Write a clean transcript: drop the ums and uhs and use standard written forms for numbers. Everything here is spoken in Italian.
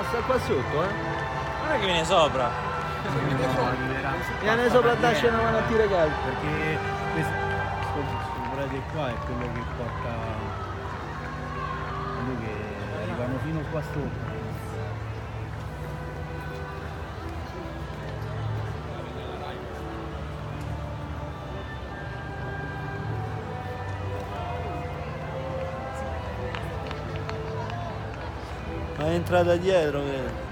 Ma sta qua sotto, Non è che viene sopra. Viene sopra a darci una mano a tiro caldo. Perché questo prete qua è quello che porta lui che arrivano fino qua sopra. Ma è entrata dietro, vedi?